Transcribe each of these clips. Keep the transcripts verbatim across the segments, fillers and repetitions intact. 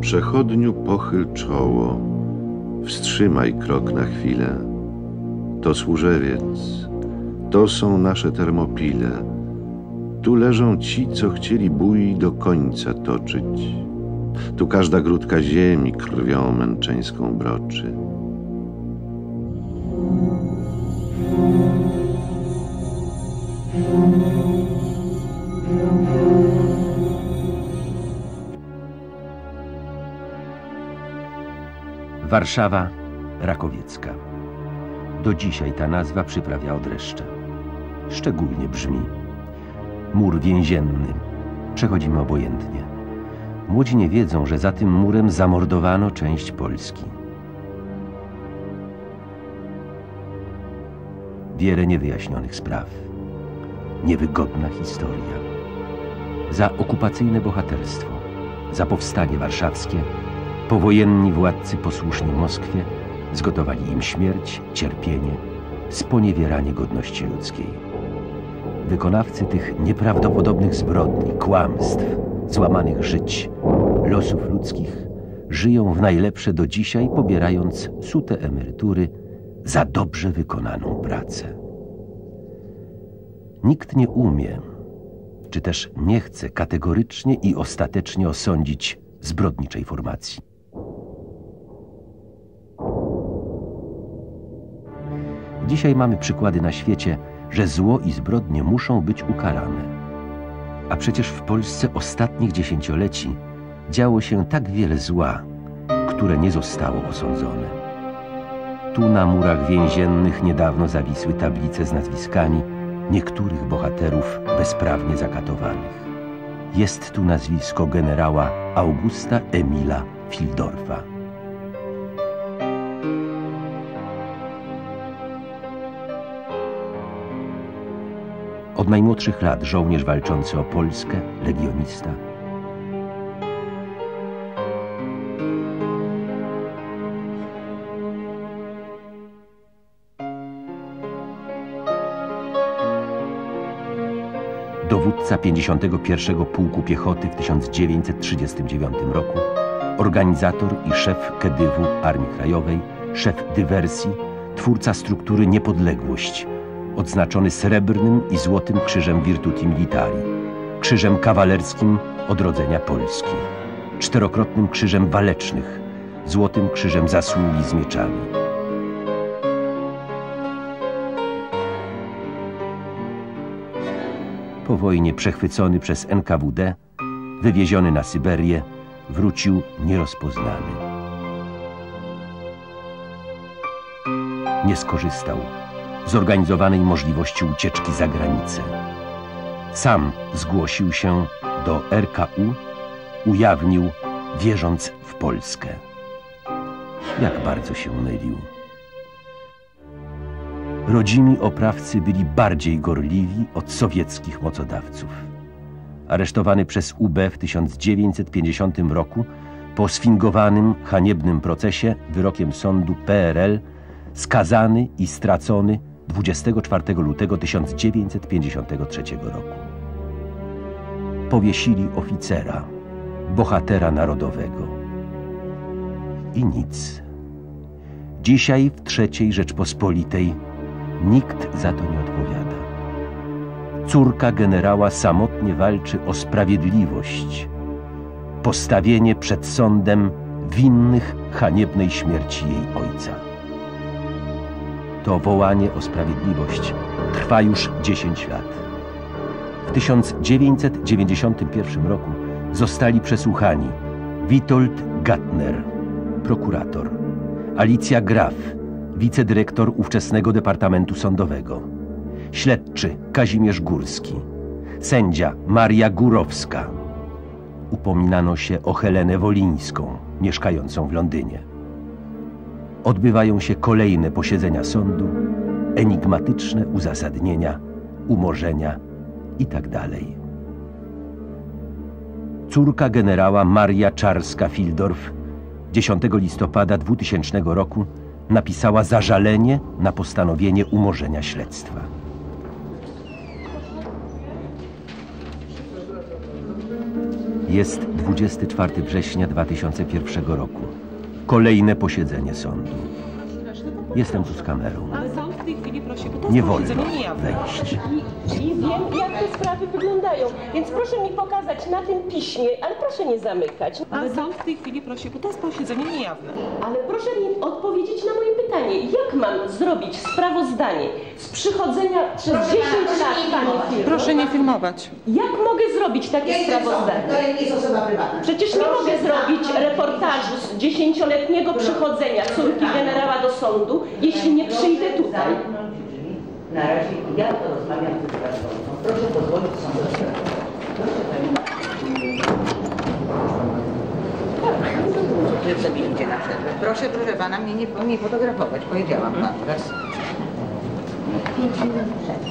Przechodniu pochyl czoło, wstrzymaj krok na chwilę. To służewiec, to są nasze Termopile. Tu leżą ci, co chcieli bój do końca toczyć. Tu każda grudka ziemi krwią męczeńską broczy. Warszawa Rakowiecka. Do dzisiaj ta nazwa przyprawia odreszcze. Szczególnie brzmi. Mur więzienny. Przechodzimy obojętnie. Młodzi nie wiedzą, że za tym murem zamordowano część Polski. Wiele niewyjaśnionych spraw. Niewygodna historia. Za okupacyjne bohaterstwo, za powstanie warszawskie, powojenni władcy posłuszni Moskwie zgotowali im śmierć, cierpienie, sponiewieranie godności ludzkiej. Wykonawcy tych nieprawdopodobnych zbrodni, kłamstw, złamanych żyć, losów ludzkich żyją w najlepsze do dzisiaj, pobierając sute emerytury za dobrze wykonaną pracę. Nikt nie umie, czy też nie chce kategorycznie i ostatecznie osądzić zbrodniczej formacji. Dzisiaj mamy przykłady na świecie, że zło i zbrodnie muszą być ukarane. A przecież w Polsce ostatnich dziesięcioleci działo się tak wiele zła, które nie zostało osądzone. Tu na murach więziennych niedawno zawisły tablice z nazwiskami niektórych bohaterów bezprawnie zakatowanych. Jest tu nazwisko generała Augusta Emila Fildorfa. Od najmłodszych lat żołnierz walczący o Polskę, legionista. Dowódca pięćdziesiątego pierwszego Pułku Piechoty w tysiąc dziewięćset trzydziestym dziewiątym roku, organizator i szef Kedywu Armii Krajowej, szef dywersji, twórca struktury Niepodległość, odznaczony srebrnym i złotym krzyżem Virtuti Militari, krzyżem kawalerskim Odrodzenia Polski, czterokrotnym krzyżem Walecznych, złotym krzyżem Zasługi z mieczami. Po wojnie przechwycony przez N K W D, wywieziony na Syberię, wrócił nierozpoznany. Nie skorzystał z zorganizowanej możliwości ucieczki za granicę. Sam zgłosił się do R K U, ujawnił, wierząc w Polskę. Jak bardzo się mylił. Rodzimi oprawcy byli bardziej gorliwi od sowieckich mocodawców. Aresztowany przez U B w tysiąc dziewięćset pięćdziesiątym roku, po sfingowanym, haniebnym procesie wyrokiem sądu P R L, skazany i stracony dwudziestego czwartego lutego tysiąc dziewięćset pięćdziesiątego trzeciego roku. Powiesili oficera, bohatera narodowego. I nic. Dzisiaj w trzeciej Rzeczpospolitej nikt za to nie odpowiada. Córka generała samotnie walczy o sprawiedliwość, postawienie przed sądem winnych haniebnej śmierci jej ojca. To wołanie o sprawiedliwość trwa już dziesięć lat. W tysiąc dziewięćset dziewięćdziesiątym pierwszym roku zostali przesłuchani Witold Gattner, prokurator, Alicja Graf, wicedyrektor ówczesnego Departamentu Sądowego, śledczy Kazimierz Górski, sędzia Maria Górowska. Upominano się o Helenę Wolińską, mieszkającą w Londynie. Odbywają się kolejne posiedzenia sądu, enigmatyczne uzasadnienia, umorzenia itd. Córka generała Maria Czarska-Fildorf dziesiątego listopada dwutysięcznego roku napisała zażalenie na postanowienie umorzenia śledztwa. Jest dwudziestego czwartego września dwa tysiące pierwszego roku. Kolejne posiedzenie sądu. Jestem tu z kamerą. Nie wolno wejść. I wiem, jak te sprawy wyglądają, więc proszę mi pokazać na tym piśmie, ale proszę nie zamykać. Ale sąd w tej chwili prosi, bo to jest posiedzenie niejawne. Ale proszę mi odpowiedzieć na moje pytanie. Jak mam zrobić sprawozdanie z przychodzenia przez dziesięć lat pani firmy? Proszę nie filmować. Jak mogę zrobić takie sprawozdanie? To jest osoba prywatna. Przecież nie mogę zrobić reportażu z dziesięcioletniego przychodzenia córki generała do sądu, jeśli nie przyjdę tutaj. Na razie ja to rozmawiam z prokuratorką. Proszę pozwolić sądowi. Proszę pani. Że sobie idzie na przerwę. Proszę, proszę pana, mnie nie, nie fotografować. Powiedziałam pan raz. Pięć minut przed.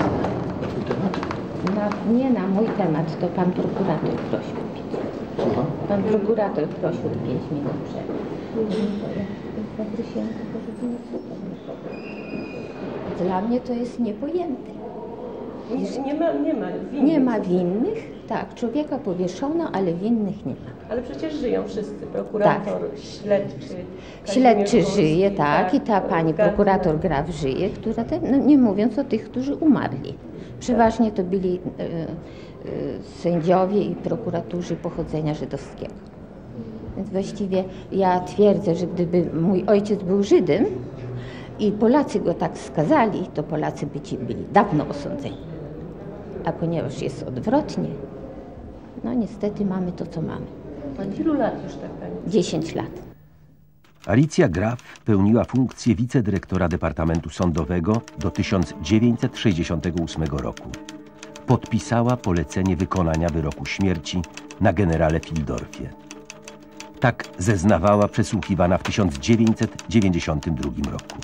Na, nie na mój temat, to pan prokurator prosił. Pan prokurator prosił pięć minut przed. Zaprosiłam tylko, żeby nie fotografować. Dla mnie to jest niepojęte. Nie ma, nie ma winnych. Nie ma winnych, tak, człowieka powieszono, ale winnych nie ma. Ale przecież żyją wszyscy, prokurator, tak. śledczy. Śledczy żyje, tak, tak, i ta pani prokurator Graf żyje, która te, no nie mówiąc o tych, którzy umarli. Przeważnie to byli e, e, sędziowie i prokuratorzy pochodzenia żydowskiego. Więc właściwie ja twierdzę, że gdyby mój ojciec był Żydem i Polacy go tak skazali, to Polacy by ci byli dawno osądzeni. A ponieważ jest odwrotnie, no niestety mamy to, co mamy. Od ilu lat już tak pani? dziesięć lat. Alicja Graf pełniła funkcję wicedyrektora Departamentu Sądowego do tysiąc dziewięćset sześćdziesiątego ósmego roku. Podpisała polecenie wykonania wyroku śmierci na generale Fieldorfie. Tak zeznawała przesłuchiwana w tysiąc dziewięćset dziewięćdziesiątym drugim roku.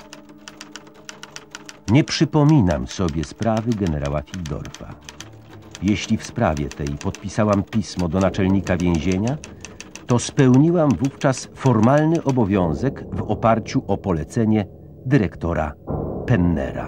Nie przypominam sobie sprawy generała Fieldorfa. Jeśli w sprawie tej podpisałam pismo do naczelnika więzienia, to spełniłam wówczas formalny obowiązek w oparciu o polecenie dyrektora Pennera.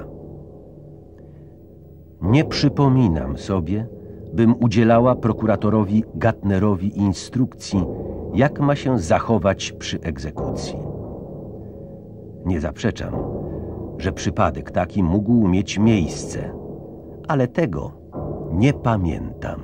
Nie przypominam sobie, bym udzielała prokuratorowi Gattnerowi instrukcji, jak ma się zachować przy egzekucji. Nie zaprzeczam, że przypadek taki mógł mieć miejsce, ale tego nie pamiętam.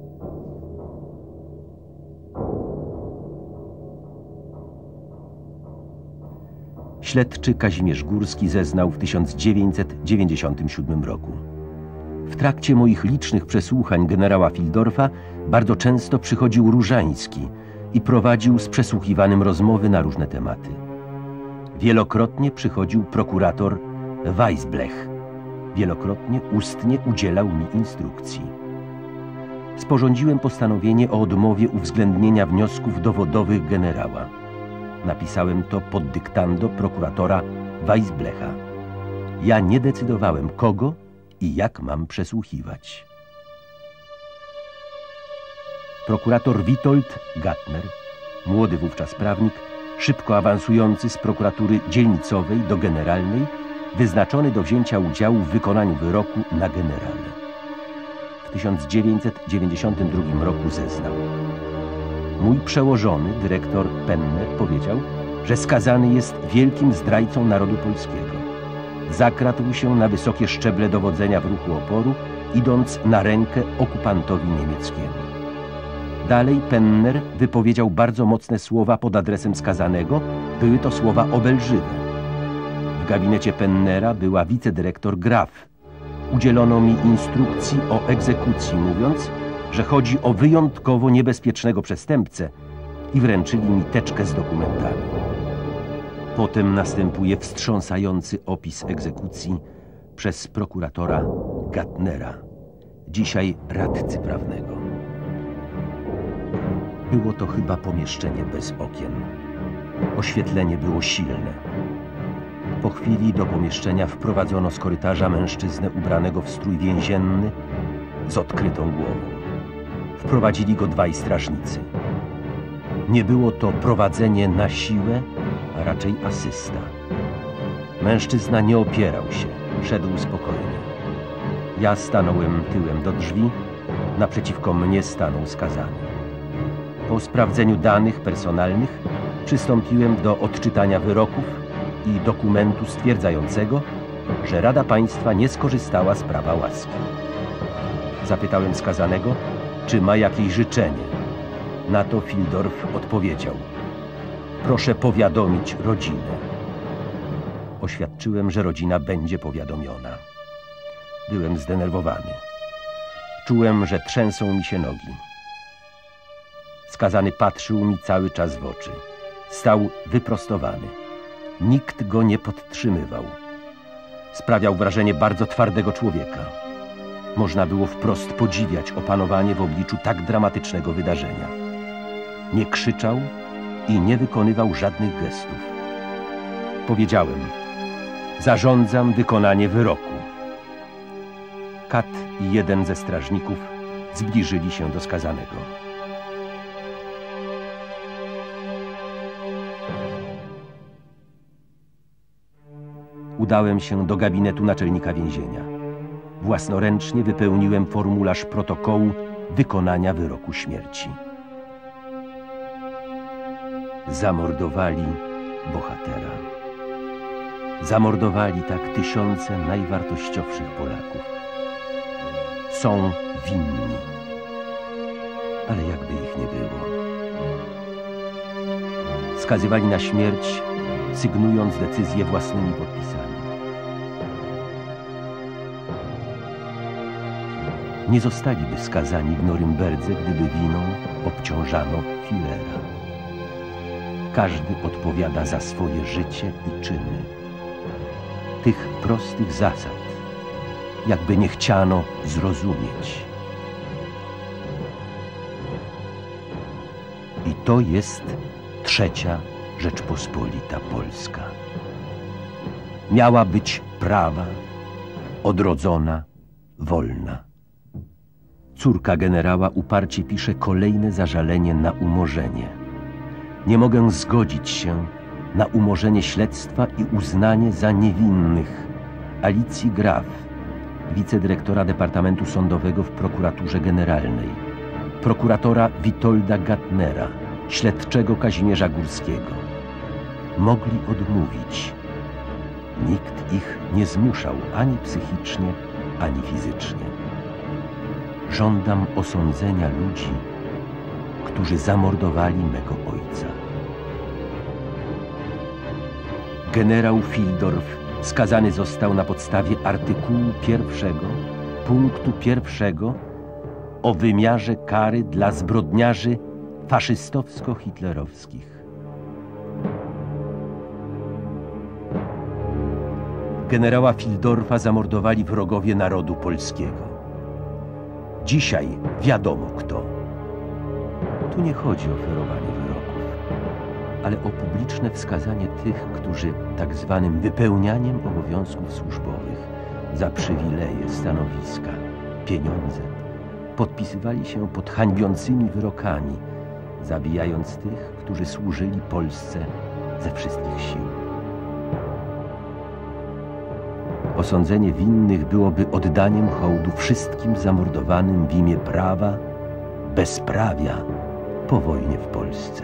Śledczy Kazimierz Górski zeznał w tysiąc dziewięćset dziewięćdziesiątym siódmym roku. W trakcie moich licznych przesłuchań generała Fieldorfa bardzo często przychodził Różański i prowadził z przesłuchiwanym rozmowy na różne tematy. Wielokrotnie przychodził prokurator Weisblech. Wielokrotnie ustnie udzielał mi instrukcji. Sporządziłem postanowienie o odmowie uwzględnienia wniosków dowodowych generała. Napisałem to pod dyktando prokuratora Weisblecha. Ja nie decydowałem, kogo i jak mam przesłuchiwać. Prokurator Witold Gattner, młody wówczas prawnik, szybko awansujący z prokuratury dzielnicowej do generalnej, wyznaczony do wzięcia udziału w wykonaniu wyroku na generale. W tysiąc dziewięćset dziewięćdziesiątym drugim roku zeznał. Mój przełożony, dyrektor Penner, powiedział, że skazany jest wielkim zdrajcą narodu polskiego. Zakradł się na wysokie szczeble dowodzenia w ruchu oporu, idąc na rękę okupantowi niemieckiemu. Dalej Penner wypowiedział bardzo mocne słowa pod adresem skazanego. Były to słowa obelżywe. W gabinecie Pennera była wicedyrektor Graf. Udzielono mi instrukcji o egzekucji, mówiąc, że chodzi o wyjątkowo niebezpiecznego przestępcę i wręczyli mi teczkę z dokumentami. Potem następuje wstrząsający opis egzekucji przez prokuratora Gattnera, dzisiaj radcy prawnego. Było to chyba pomieszczenie bez okien. Oświetlenie było silne. Po chwili do pomieszczenia wprowadzono z korytarza mężczyznę ubranego w strój więzienny z odkrytą głową. Wprowadzili go dwaj strażnicy. Nie było to prowadzenie na siłę, a raczej asysta. Mężczyzna nie opierał się, szedł spokojnie. Ja stanąłem tyłem do drzwi, naprzeciwko mnie stanął skazany. Po sprawdzeniu danych personalnych przystąpiłem do odczytania wyroków i dokumentu stwierdzającego, że Rada Państwa nie skorzystała z prawa łaski. Zapytałem skazanego, czy ma jakieś życzenie. Na to Fieldorf odpowiedział: proszę powiadomić rodzinę. Oświadczyłem, że rodzina będzie powiadomiona. Byłem zdenerwowany. Czułem, że trzęsą mi się nogi. Skazany patrzył mi cały czas w oczy. Stał wyprostowany. Nikt go nie podtrzymywał. Sprawiał wrażenie bardzo twardego człowieka. Można było wprost podziwiać opanowanie w obliczu tak dramatycznego wydarzenia. Nie krzyczał i nie wykonywał żadnych gestów. Powiedziałem: zarządzam wykonanie wyroku. Kat i jeden ze strażników zbliżyli się do skazanego. Udałem się do gabinetu naczelnika więzienia. Własnoręcznie wypełniłem formularz protokołu wykonania wyroku śmierci. Zamordowali bohatera. Zamordowali tak tysiące najwartościowszych Polaków. Są winni, ale jakby ich nie było. Skazywali na śmierć, sygnując decyzję własnymi podpisami. Nie zostaliby skazani w Norymberdze, gdyby winą obciążano Führera. Każdy odpowiada za swoje życie i czyny. Tych prostych zasad jakby nie chciano zrozumieć. I to jest trzecia Rzeczpospolita Polska. Miała być prawa, odrodzona, wolna. Córka generała uparcie pisze kolejne zażalenie na umorzenie. Nie mogę zgodzić się na umorzenie śledztwa i uznanie za niewinnych Alicji Graf, wicedyrektora Departamentu Sądowego w Prokuraturze Generalnej, prokuratora Witolda Gattnera, śledczego Kazimierza Górskiego. Mogli odmówić. Nikt ich nie zmuszał ani psychicznie, ani fizycznie. Żądam osądzenia ludzi, którzy zamordowali mego ojca. Generał Fieldorf skazany został na podstawie artykułu pierwszego, punktu pierwszego o wymiarze kary dla zbrodniarzy faszystowsko-hitlerowskich. Generała Fieldorfa zamordowali wrogowie narodu polskiego. Dzisiaj wiadomo kto. Tu nie chodzi o ferowanie wyroków, ale o publiczne wskazanie tych, którzy tak zwanym wypełnianiem obowiązków służbowych za przywileje, stanowiska, pieniądze podpisywali się pod hańbiącymi wyrokami, zabijając tych, którzy służyli Polsce ze wszystkich sił. Osądzenie winnych byłoby oddaniem hołdu wszystkim zamordowanym w imię prawa, bezprawia po wojnie w Polsce.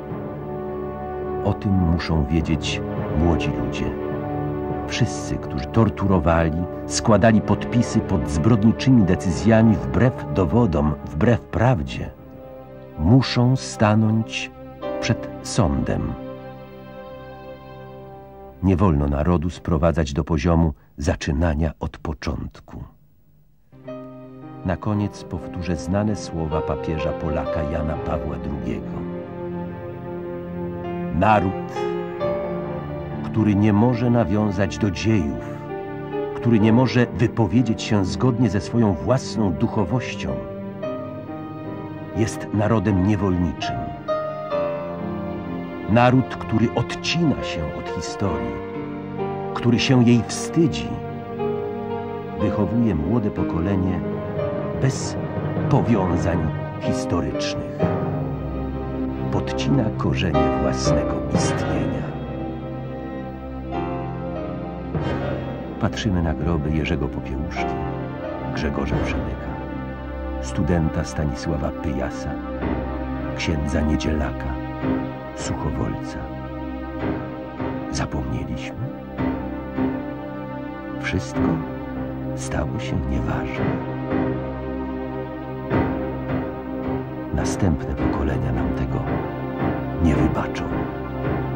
O tym muszą wiedzieć młodzi ludzie. Wszyscy, którzy torturowali, składali podpisy pod zbrodniczymi decyzjami wbrew dowodom, wbrew prawdzie, muszą stanąć przed sądem. Nie wolno narodu sprowadzać do poziomu zaczynania od początku. Na koniec powtórzę znane słowa papieża Polaka Jana Pawła drugiego. Naród, który nie może nawiązać do dziejów, który nie może wypowiedzieć się zgodnie ze swoją własną duchowością, jest narodem niewolniczym. Naród, który odcina się od historii, który się jej wstydzi, wychowuje młode pokolenie bez powiązań historycznych. Podcina korzenie własnego istnienia. Patrzymy na groby Jerzego Popiełuszki, Grzegorza Przemyka, studenta Stanisława Pyjasa, księdza Niedzielaka, Suchowolca. Zapomnieliśmy? Wszystko stało się nieważne. Następne pokolenia nam tego nie wybaczą.